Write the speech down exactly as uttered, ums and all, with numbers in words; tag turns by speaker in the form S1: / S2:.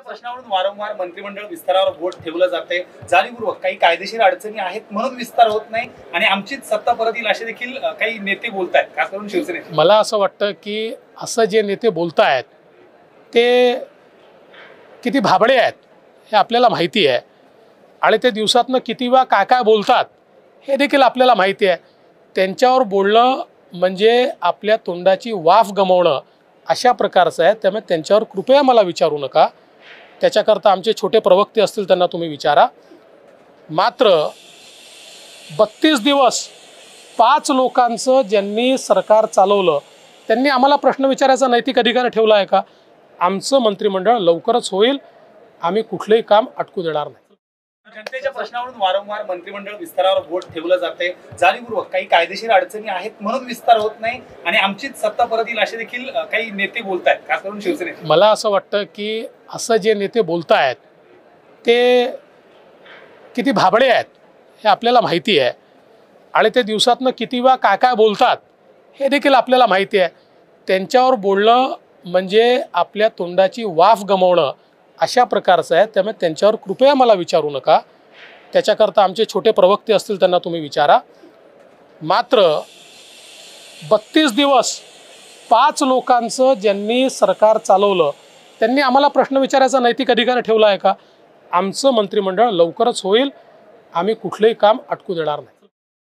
S1: प्रश्नावरून वारंवार मंत्रिमंडळ विस्तारावर बोट ठेवलं जाते, जाणीवपूर्वक काही कायदेशीर अडचणी आहेत म्हणून विस्तार होत नाही आणि आमचीच सत्ता परत येईल असे देखील काही नेते बोलतायत, खास करून शिवसेनेचे।
S2: मला असं वाटतं की असं जे नेते बोलतायत ते किती भाबडे आहेत हे आपल्याला माहिती आहे आणि ते दिवसातनं किती वेळा काय काय बोलतात हे देखील आपल्याला माहिती आहे। त्यांच्यावर बोलणं म्हणजे आपल्या तोंडाची वाफ गमावणं अशा प्रकारचं आहे, त्यामुळे त्यांच्यावर कृपया मला विचारू नका। त्याच्याकरता आमचे छोटे प्रवक्ते असतील त्यांना तुम्ही विचारा। मात्र बत्तीस दिवस पाच लोकांचं ज्यांनी सरकार चालवलं त्यांनी आम्हाला प्रश्न विचारायचा नैतिक अधिकार ठेवला आहे का? आमचं मंत्रिमंडळ लवकरच होईल, आम्ही कुठलेही काम अटकू देणार नाही।
S1: जनतेच्या प्रश्नावरून वारंवार मंत्रिमंडळ विस्तारावर बोट ठेवलं जाते, जाणीवपूर्वक काही कायदेशीर अडचणी आहेत म्हणून विस्तार होत नाही आणि आमचीच सत्ता परत येईल असे देखील काही नेते बोलतायत, खास करून शिवसेनेचे।
S2: मला असं वाटतं की असं जे नेते बोलतायत ते किती भाबडे आहेत हे आपल्याला माहिती आहे आणि ते दिवसातनं किती वेळा काय काय बोलतात हे देखील आपल्याला माहिती आहे। त्यांच्यावर बोलणं म्हणजे आपल्या तोंडाची वाफ गमावणं अशा प्रकारचं आहे, त्यामुळे त्यांच्यावर कृपया मला विचारू नका। त्याच्याकरता आमचे छोटे प्रवक्ते असतील त्यांना तुम्ही विचारा। मात्र बत्तीस दिवस पाच लोकांचं ज्यांनी सरकार चालवलं त्यांनी आम्हाला प्रश्न विचारायचा नैतिक अधिकार ठेवला आहे का? आमचं मंत्रिमंडळ लवकरच होईल, आम्ही कुठलेही काम अटकू देणार नाही।